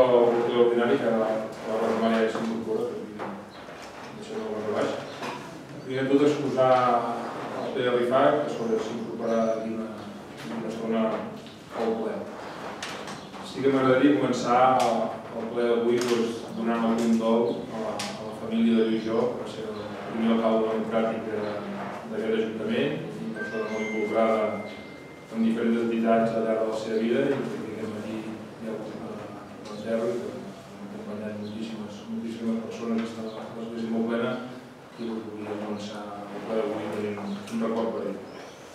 el ple ordinari, que la reforma ja s'incorpora, deixem el barra baix. Primer de tot, excusar el Pere Rifat, que s'incorporarà d'aquí una estona al ple. Sí que m'agradaria començar el ple d'avui donant el condol a la família de Lluís Jo, que va ser el primer alcalde democràtic d'aquest ajuntament, una persona molt involucrada en diferents entitats al llarg de la seva vida, i que tinguem aquí ja l'enterro, i que hem acompanyat moltíssimes persones que estan a l'església molt plena, i volia començar el ple d'avui tenint un record per ell.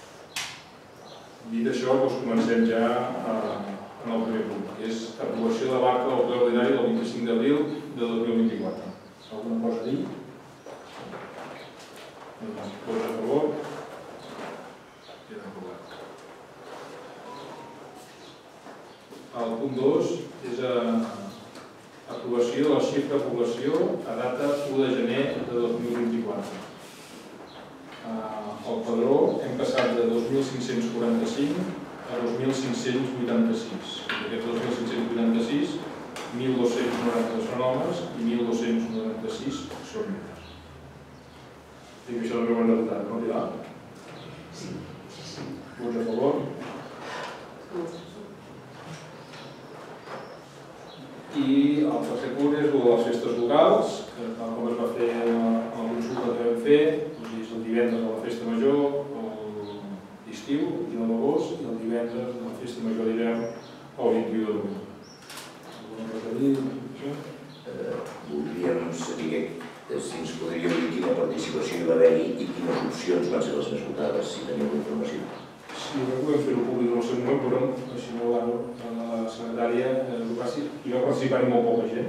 Dit això, comencem ja en el primer punt, que és aprovació de l'acte del ple ordinari del 25 d'abril de 2024. Alguna cosa a dir? Vots a favor? Queda aprovat. El punt 2 és aprovació de la xifra de població a data 1 de gener de 2024. Al padró hem passat de 2.545 a 2.586. D'aquests 2.586, 1.290 són homes i 1.296 són dones. Dic que això també ho hem notat, no, Pilar? Sí. Vots a favor? I el tercer punt és les festes locals, que tal com es va fer a la consulta que vam fer, és el divendres de la festa major, l'estiu i el d'agost, i el divendres de la festa major d'hivern el 21 d'abril. Alguna cosa a dir? Voldríem saber si ens podríeu dir quina participació hi va haver-hi i quines opcions van ser les més votades, si teniu informació. Sí, crec que vam fer-ho públic en el seu moment, però així no la secretària ho passi. Hi va participar molt poca gent,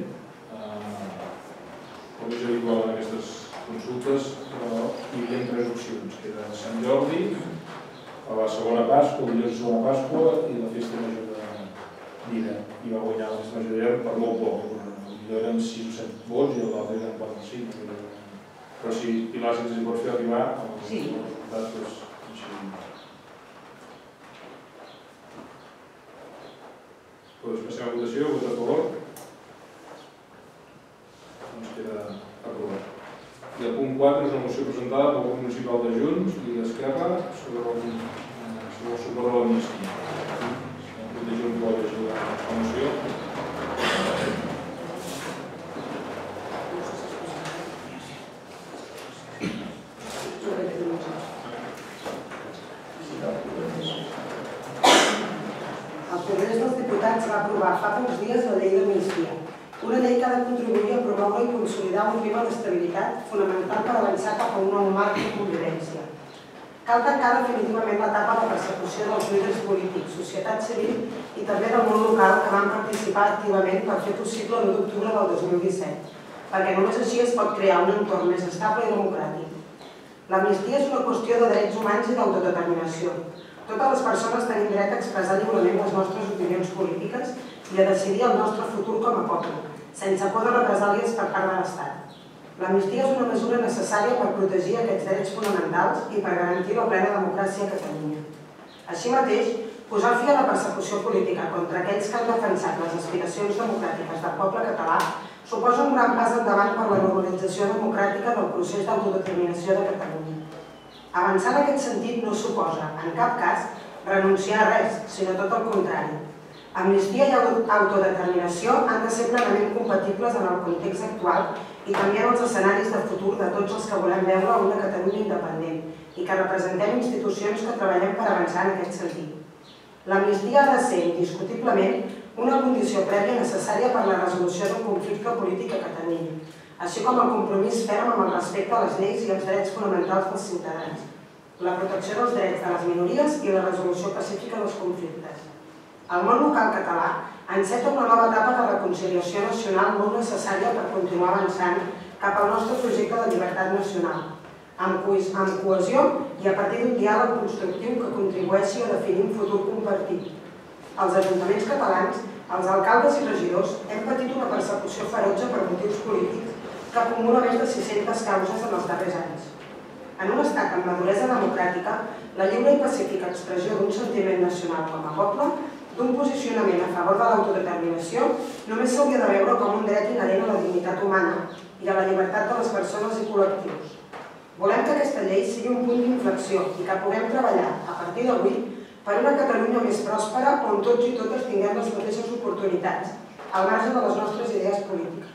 com és habitual en aquestes consultes, però hi havia 3 opcions, que era Sant Jordi, a la segona Pasqua, el dia de segona Pasqua i la festa major d'hivern. I va guanyar la festa major d'hivern per molt poc. Potser eren 6 o 7 vots i l'altre eren 4 o 5. Però si Pilar ens hi pot fer arribar, els resultats doncs així. Doncs passem a votació, vot a favor. Doncs queda aprovat. I el punt 4 és una moció presentada pel grup municipal de Junts i d'Esquerra sobre el suport a l'amnistia. El grup de Junts vol llegir la moció. El Congrés dels Diputats va aprovar fa pocs dies la llei d'amnistia, una llei que ha de contribuir a promoure i consolidar un clima d'estabilitat fonamental per avançar cap a un nou marc de convivència. Cal tancar definitivament l'etapa de persecució dels líders polítics, societat civil i també del món local que van participar activament per fer possible l'1 d'octubre del 2017, perquè només així es pot crear un entorn més estable i democràtic. L'amnistia és una qüestió de drets humans i d'autodeterminació. Totes les persones tenim dret a expressar lliurement les nostres opinions polítiques i a decidir el nostre futur com a poble, sense por de represàlies per part de l'Estat. L'amnistia és una mesura necessària per protegir aquests drets fonamentals i per garantir la plena democràcia a Catalunya. Així mateix, posar fi a la persecució política contra aquells que han defensat les aspiracions democràtiques del poble català suposa un gran pas endavant per la normalització democràtica del procés d'autodeterminació de Catalunya. Avançar en aquest sentit no suposa, en cap cas, renunciar a res, sinó tot el contrari. Amnistia i autodeterminació han de ser plenament compatibles en el context actual i també en els escenaris de futur de tots els que volem veure una Catalunya independent i que representem institucions que treballem per avançar en aquest sentit. L'amnistia ha de ser, indiscutiblement, una condició prèvia necessària per a la resolució d'un conflicte polític a Catalunya, així com el compromís ferm amb el respecte a les lleis i els drets fonamentals dels ciutadans, la protecció dels drets de les minories i la resolució pacífica dels conflictes. El món local català enceta una nova etapa de reconciliació nacional molt necessària per continuar avançant cap al nostre projecte de llibertat nacional, amb cohesió i a partir d'un diàleg constructiu que contribueixi a definir un futur compartit. Els ajuntaments catalans, els alcaldes i regidors, hem patit una persecució ferotge per motius polítics que acumula més de 600 causes en els darrers anys. En un estat amb maduresa democràtica, la lliure i pacífica expressió d'un sentiment nacional com a poble d'un posicionament a favor de l'autodeterminació només s'hauria de veure com un dret inherent a la dignitat humana i a la llibertat de les persones i col·lectius. Volem que aquesta llei sigui un punt d'inflexió i que puguem treballar, a partir d'avui, per una Catalunya més pròspera on tots i totes tinguem les mateixes oportunitats, al marge de les nostres idees polítiques.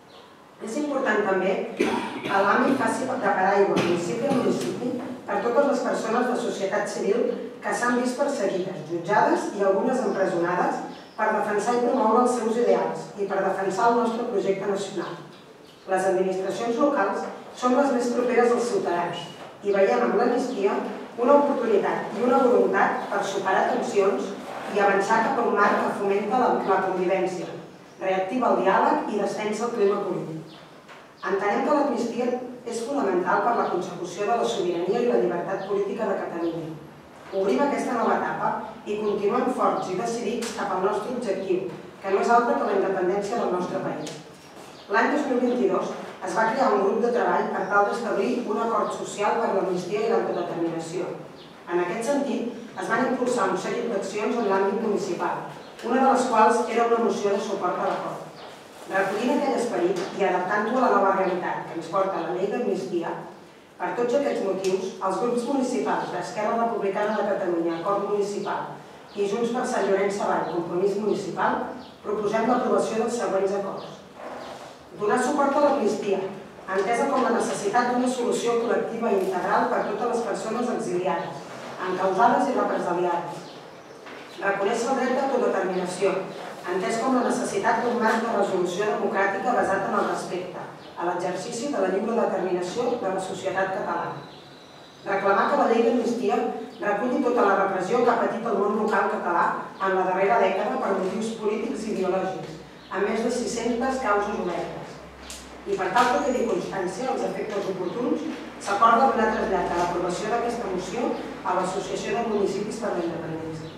És important també que l'àmbit faci de paraigua, municipi a municipi, per totes les persones de societat civil que s'han vist perseguides, jutjades i algunes empresonades per defensar i promoure els seus ideals i per defensar el nostre projecte nacional. Les administracions locals són les més properes als ciutadans i veiem en l'amnistia una oportunitat i una voluntat per superar tensions i avançar cap a un marc que fomenta la convivència, reactiva el diàleg i descensa el clima polític. Entenem que l'amnistia és fonamental per la consecució de la sobirania i la llibertat política de Catalunya. Obrim aquesta nova etapa i continuem forts i decidits cap al nostre objectiu, que no és altre que la independència del nostre país. L'any 2022 es va crear un grup de treball per tal d'establir un acord social per l'amnistia i l'autodeterminació. En aquest sentit, es van impulsar un seguit d'accions en l'àmbit municipal, una de les quals era una moció de suport a l'acord. Recollint aquell esperit i adaptant-ho a la nova realitat que ens porta la llei d'amnistia, per tots aquests motius, els grups municipals d'Esquerra Republicana de Catalunya, Acord Municipal i Junts per Sant Llorenç Savall, Compromís Municipal, proposem l'aprovació dels següents acords. Donar suport a l'amnistia, entesa com la necessitat d'una solució col·lectiva i integral per a totes les persones exiliades, encausades i represaliades. Reconèixer el dret d'autodeterminació, entès com la necessitat d'un marc de resolució democràtica basat en el respecte, a l'exercici de la lliure determinació de la societat catalana. Reclamar que la llei d'amnistia reculli tota la repressió que ha patit el món local català en la darrera dècada per motius polítics i ideològics, amb més de 600 causes obertes. I per tal que quedi constància als efectes oportuns, s'acorda donar trasllat a l'aprovació d'aquesta moció a l'Associació de Municipis per la Independència.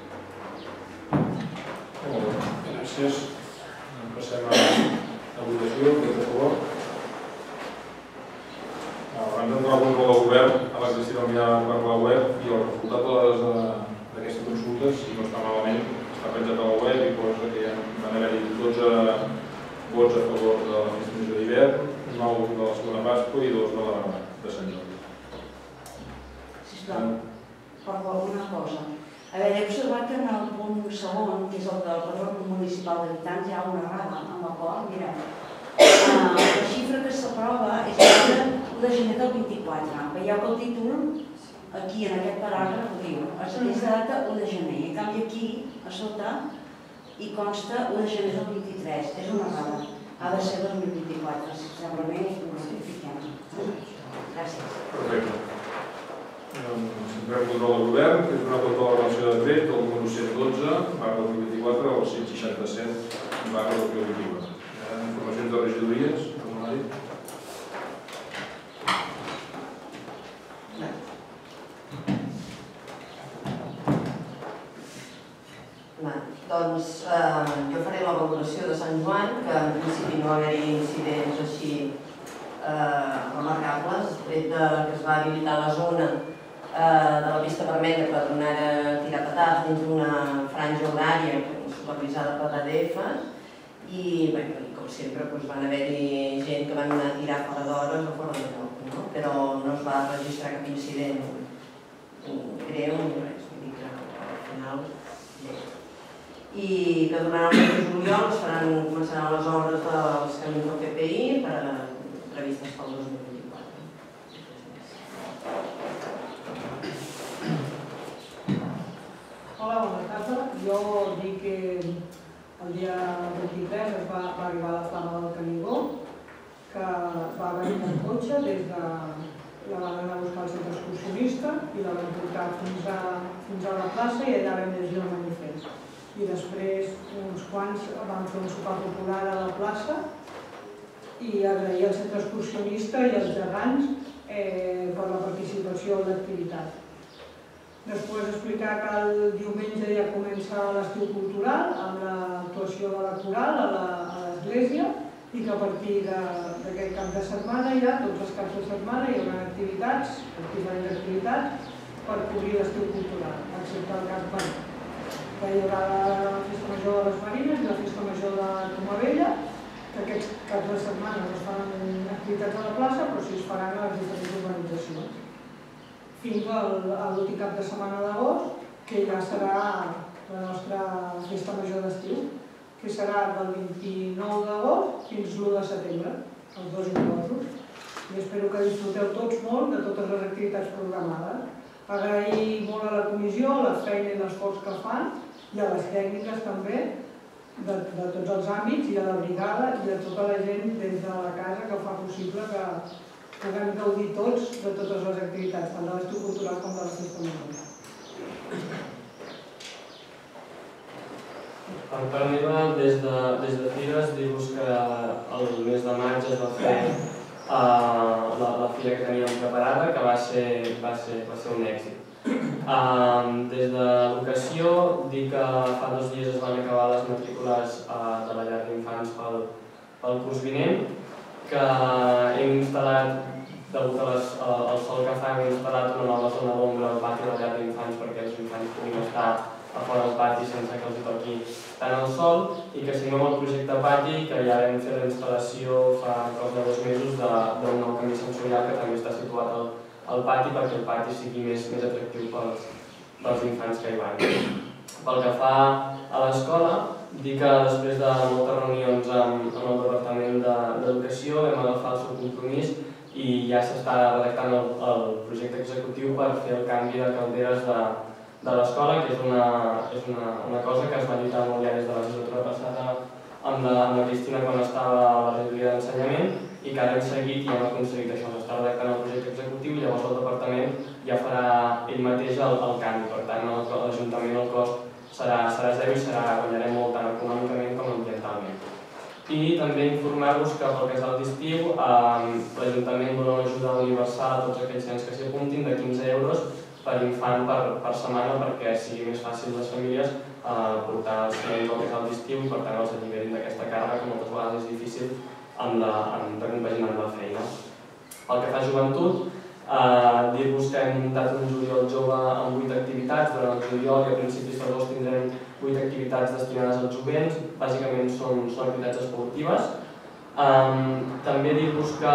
Gràcies. Passem a votació. Vots a favor. Abans d'entrar al control del govern, a l'existir enviar per la web i el resultat d'aquestes consultes, si no està malament, està penjat a la web i posa que van haver-hi 12 vots a favor de la distribució d'hivern, 9 de la segona Pasqua i 2 de Sant Jordi. Sisplau, perdó, una cosa. A veure, he observat que en el punt segon, que és el del Padró Municipal d'Habitants, hi ha una errada amb l'acord. Mireu, la xifra que s'aprova és el 1 de gener del 24. Veieu que el títol, aquí en aquest paràgraf, diu aquesta data 1 de gener. En canvi aquí, a sota, hi consta 1 de gener del 23. És una errada. Ha de ser 2024. Segurament ho rectifiquem. Gràcies. Perfecte. Centrem el control del govern, que és una control de relació de decret del número 112/2024 al 167/2024. Informacions de regidories, formulari. Doncs jo faré la valoració de Sant Joan, que en principi no va haver-hi incidents així remarcables, tret que es va habilitar la zona de la pista vermella per anar a tirar petards dins d'una franja horària supervisada per l'ADF i, com sempre, van haver-hi gent que van anar a tirar fora d'hores o fora de lloc, però no es va registrar cap incident greu ni res, vull dir que al final i que durant el mes de juliol començaran les obres dels camins del PPI previstes pel 2024. Hola, bona tarda. Jo dic que el dia 23 va arribar la flama del Canigó, que va venir en cotxe des de la van anar a buscar al centre excursionista i la van portar fins a la plaça i allà vam llegir el manifest. I després uns quants van fer un sopar popular a la plaça i agrair al centre excursionista i als gegants per la participació en l'activitat. Després explicar que el diumenge ja comença l'estiu cultural amb l'actuació de la coral a l'església i que a partir d'aquest cap de setmana ja, tots els caps de setmana, hi haurà activitats, diferents activitats per cobrir l'estiu cultural, excepte el cap que hi haurà la festa major de les Marines i la festa major de Comavella, que aquests caps de setmana no es fan activitats a la plaça, però sí es faran a les diferents organitzacions. Fins a l'últim cap de setmana d'agost, que ja serà la nostra festa major d'estiu, que serà del 29 d'agost fins l'1 de setembre, els dos inclosos. I espero que disfruteu tots molt de totes les activitats programades. Agrair molt a la comissió la feina i l'esforç que fan i a les tècniques també, de tots els àmbits, i a la brigada i a tota la gent des de la casa que fa possible que puguem gaudir tots de totes les activitats, tant de l'estiu cultural com de la festa major. Per meva, des de Fires, dir-vos que el mes de maig es va fer la fira que teníem preparada, que va ser un èxit. Des de l'educació, dir que fa 2 dies es van acabar les matrícules de la llar d'infants pel curs vinent, que hem instal·lat, degut al sol que fa, hem instal·lat una nova zona d'ombra al pati de la llar d'infants perquè els infants puguin estar a fora del pati sense que els toqui tant el sol, i que signem el projecte Pati, que ja vam fer la instal·lació fa cosa de 2 mesos d'un nou camí sensorial que també està situat al pati perquè el pati sigui més atractiu pels infants que hi van. Pel que fa a l'escola, dir que després de moltes reunions amb el Departament d'Educació vam agafar el seu compromís i ja s'està redactant el projecte executiu per fer el canvi de calderes de l'escola, que és una cosa que es va lluitar molt ja des de la legislatura passada amb la Cristina quan estava a la regidoria d'ensenyament, i que ara hem seguit i hem aconseguit això, s'està redactant el projecte executiu i llavors el departament ja farà ell mateix el canvi. Per tant, a l'Ajuntament el cost serà zero i guanyarem molt tant econòmicament com ambientalment. I també informar-vos que pel casal d'estiu l'Ajuntament dona una ajuda universal a tots aquells nens que s'hi apuntin de 15 euros per infant per setmana perquè sigui més fàcil les famílies portar els nens al casal d'estiu i per tant els alliberin d'aquesta càrrega que moltes vegades és difícil de compaginar amb la feina. Pel que fa a joventut, dir-vos que hem muntat un juliol jove amb 8 activitats. Durant el juliol i a principis d'agost tindrem 8 activitats destinades als jovents, bàsicament són activitats esportives. També dir-vos que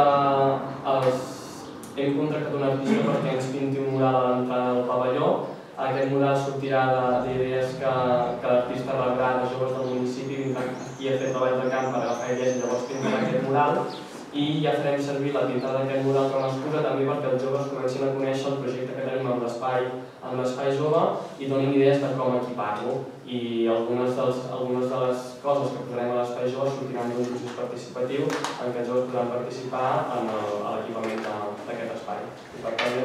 hem contractat un artista perquè ens pinti un mural a l'entrada del pavelló. Aquest mural sortirà d'idees que l'artista rebrà de joves del municipi, vindrà aquí a fer treball de camp per agafar idees i llavors pintarà aquest mural. I ja farem servir la pintada d'aquest mural com a excusa també perquè els joves comencin a conèixer el projecte que tenim amb l'espai jove i donin idees de com equipar-lo. I algunes de les coses que posarem a l'espai jove sortiran d'un procés participatiu en què els joves podran participar en l'equipament d'aquest espai. I per tant,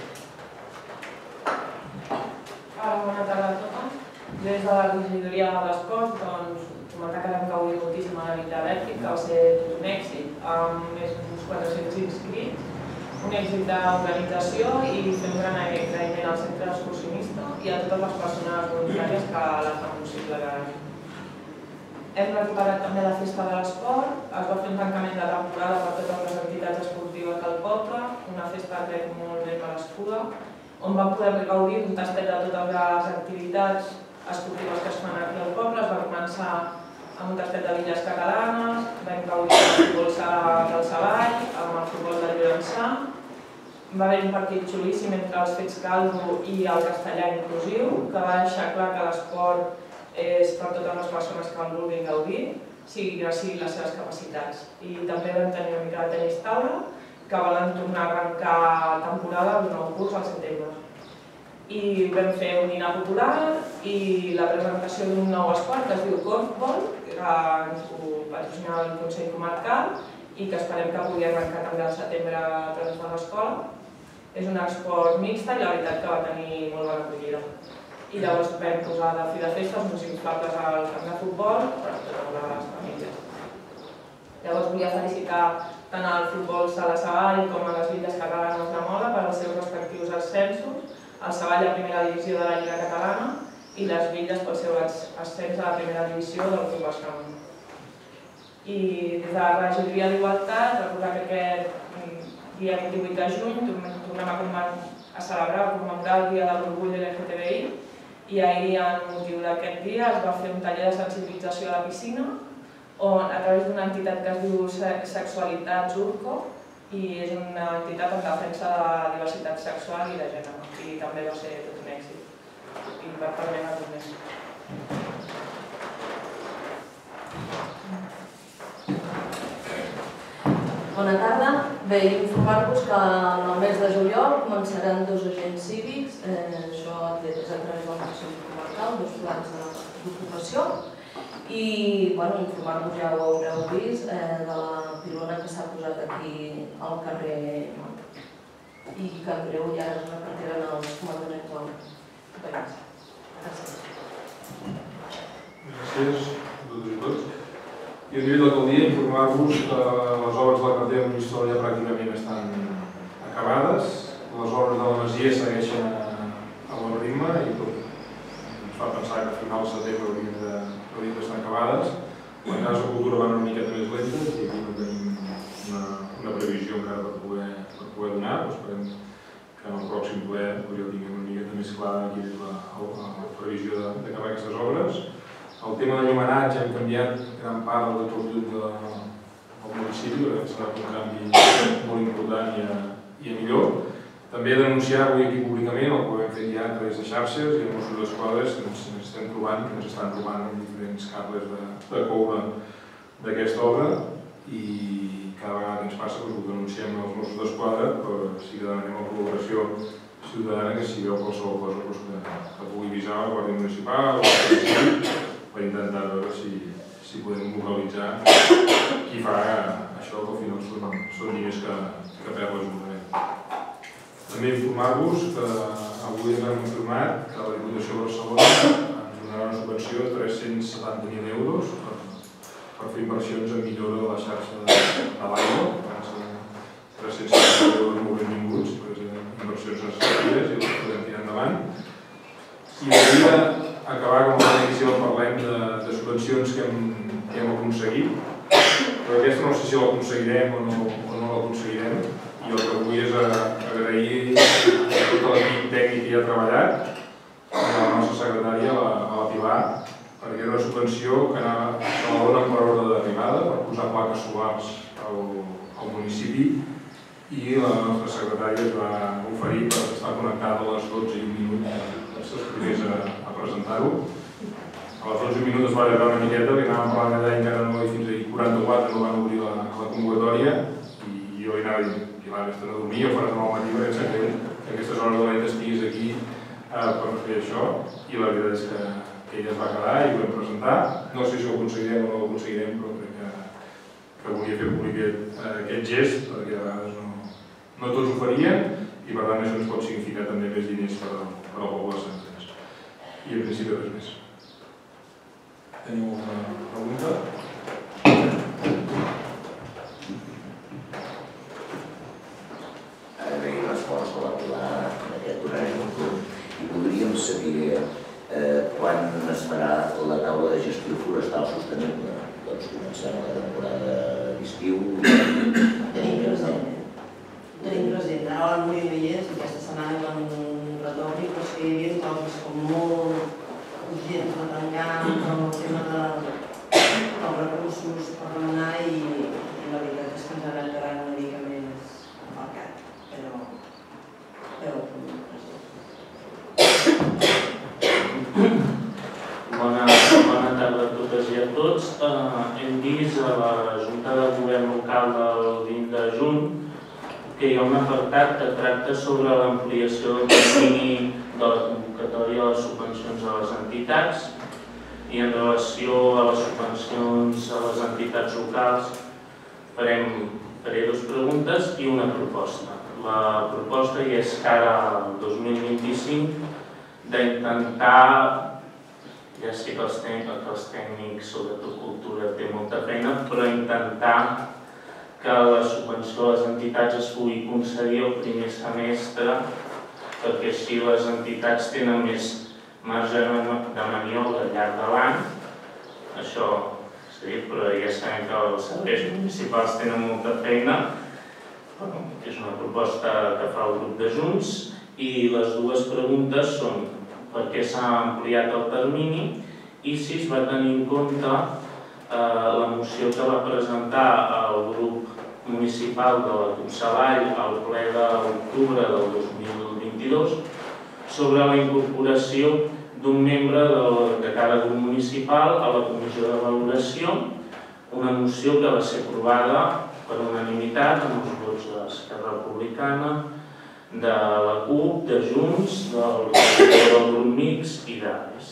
Bona tarda a totes. Des de la regidoria de l'esport, comentar que vam gaudir moltíssim a la Vila Elèctric, que va ser tot un èxit, amb més d'uns 400 inscrits, un èxit d'organització i fer un gran agraïment al centre excursionista i a totes les persones voluntàries que l'han fet possible cada any. Hem recuperat també la festa de l'esport, es va fer un tancament de temporada per totes les entitats esportives del poble, una festa crec molt ben merescuda, on vam poder gaudir d'un tastet de totes les activitats esportives que es fan aquí al poble. Es va començar amb un tastet de villes catalanes, vam gaudir del futbol sala del Savall, amb el futbol del Llorençà. Va haver un partit xulíssim entre els Fets Caldo i el castellà inclusiu, que va deixar clar que l'esport és per totes les persones que el vulguin gaudir, sigui les seves capacitats. I també vam tenir una mica de tenis taula, que volen tornar a arrencar temporada d'un nou curs al setembre. I vam fer un dinar popular i la presentació d'un nou esport que es diu Corfball, que ens ho patrocinava el Consell Comarcal i que esperem que pugui arrencar també al setembre a través de l'escola. És un esport mixta i la veritat que va tenir molt bona acollida. I llavors vam posar de fi de festa els músics inflables al camp de futbol per a totes les famílies. Llavors volia felicitar tant al futbol sala Savall com a les villes catalanes de Mola per als seus respectius ascensos, el Savall a primera divisió de la Lliga Catalana i les villes pel seu ascens a la primera divisió del Club Bascamp. I des de la regidoria d'Igualtat, recordar que aquest dia 28 de juny tornem a celebrar o commemorar el Dia de l'Orgull LGTBI I ahir, en motiu d'aquest dia, es va fer un taller de sensibilització a la piscina a través d'una entitat que es diu Sexualitats Urco, i és una entitat en defensa de la diversitat sexual i de gènere, i també va ser tot un èxit. I per part meva tot més. Bona tarda. Bé, informar-vos que en el mes de juliol començaran 2 agents cívics, això és a través del Consell Comarcal, 2 plans d'ocupació, i informar-vos, ja ho haureu vist, de la pilona que s'ha posat aquí al carrer i que en breu ja es repartiran als comandaments del país. Gràcies. Gràcies a totes i tots. I a nivell d'alcaldia informar-vos que les obres de la carretera de Monistrol ja pràcticament estan acabades, les obres de la masia segueixen a bon ritme i tot ens fa pensar que a final de setembre haurien d'estar acabades. En cas de cultura van una miqueta més lentes i aquí no tenim una previsió encara per poder donar, però esperem que en el pròxim ple ja tinguem una miqueta més clara quina és la previsió d'acabar aquestes obres. El tema de l'enllumenatge hem canviat gran part del tot lluny del municipi, perquè serà un canvi molt important i a millor. També denunciar avui aquí públicament el que hem fet ja a través de xarxes i els Mossos d'Esquadra que ens estem trobant, que ens estan trobant amb diferents cables de coure d'aquesta obra i cada vegada que ens passa ho denunciem als Mossos d'Esquadra, però sí que demanem la col·laboració ciutadana que si veu qualsevol cosa que pugui avisar la Guàrdia Municipal o per intentar veure si podem localitzar qui fa això, que al final són diners que perd l'Ajuntament. També informar-vos que avui ens han informat que la Diputació de Barcelona ens donarà una subvenció de 370.000 euros per fer inversions en millora de la xarxa de l'aigua. 370.000 euros molt benvinguts, perquè són inversions necessàries i les podem tirar endavant. I volia acabar com a inicial parlem de subvencions que hem aconseguit, però aquesta no sé si l'aconseguirem o no l'aconseguirem, i el que vull és agrair a tot l'equip tècnic que hi ha treballat, a la nostra secretària, a la Pilar, perquè era una subvenció que la donen per ordre d'arribada, per posar plaques solars al municipi, i la nostra secretària es va oferir per estar connectada a les 12:01 els primers a presentar-ho. A les 12:01 es va allargar una miqueta, perquè anàvem parlant d'allà encara no, i fins ahir 44 no van obrir la convocatòria, i jo hi anava dient, Pilar, vés-te'n a dormir o faràs demà al matí, perquè em sap greu que aquestes hores de la nit estiguis aquí per fer això, i la veritat és que ella es va quedar i ho vam presentar. No sé si ho aconseguirem o no ho aconseguirem, però crec que volia fer públic aquest gest, perquè a vegades no tots ho farien, i per tant això ens pot significar també més diners per al poble de Sant Andrés. I en principi res més. Teniu alguna pregunta? Agraïm l'esforç de la Pilar d'aquest horari i voldríem saber quan es farà la taula de gestió forestal sostenible. Doncs començant la temporada d'estiu. Tenim present. Ara el Muri no hi és, aquesta setmana quan retorni, però sí que hi havia coses com molt urgents de tancar el tema dels recursos per demanar i la veritat és que ens ha anat quedant una mica més aparcat, però Bona tarda a totes i a tots. Hem vist a la Junta de Govern Local del 20 de juny que hi ha un apartat que tracta sobre l'ampliació del termini de la convocatòria de les subvencions a les entitats, i en relació a les subvencions a les entitats locals faré dues preguntes i una proposta. La proposta és que ara al 2025 d'intentar, ja sé que els tècnics, sobretot cultura, té molta feina, però intentar que la subvenció a les entitats es pugui concedir el primer semestre, perquè així les entitats tenen més marge de maniobra al llarg de l'any. Això s'ha dit, però ja sabem que els serveis municipals tenen molta feina. És una proposta que fa el grup de Junts, i les dues preguntes són per què s'ha ampliat el termini i si es va tenir en compte la moció que va presentar el grup municipal de la Conselall al ple d'octubre del 2022 sobre la incorporació d'un membre de cada grup municipal a la comissió de valoració, una moció que va ser aprovada per unanimitat amb els vots d'Esquerra Republicana, de la CUP, de Junts, del grup mixt i d'Ares.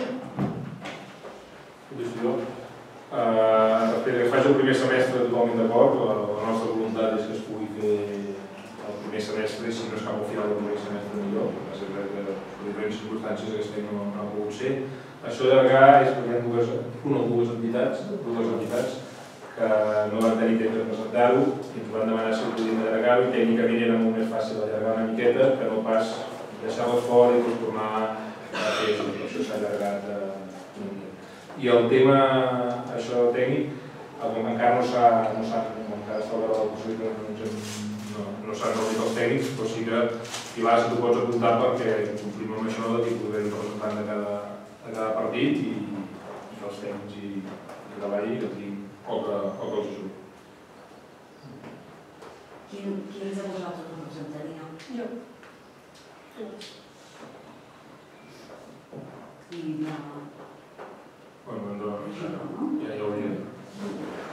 Respecte que faci el primer semestre totalment d'acord, la nostra voluntat és que es pugui fer el primer semestre i si no es cap al final del primer semestre millor, perquè per diferents circumstàncies aquest any no ha pogut ser. Això d'allargar és perquè hi ha dues entitats que no van tenir temps de presentar-ho i ens van demanar si podíem allargar-ho i tècnicament era molt més fàcil allargar una miqueta que no pas deixar-les fora i tornar a fer això. Per això s'ha allargat una mica. I el tema això tècnic encara no encara està oberta la possibilitat no s'han reunit els tècnics, però sí que Pilar, si tu pots apuntar perquè complim amb això de que podrem representant de cada partit i els tècnics i treballi i que tinc o que els ajudi. Quins de vosaltres representaríeu? Jo. I Bueno, doncs ja ho diré.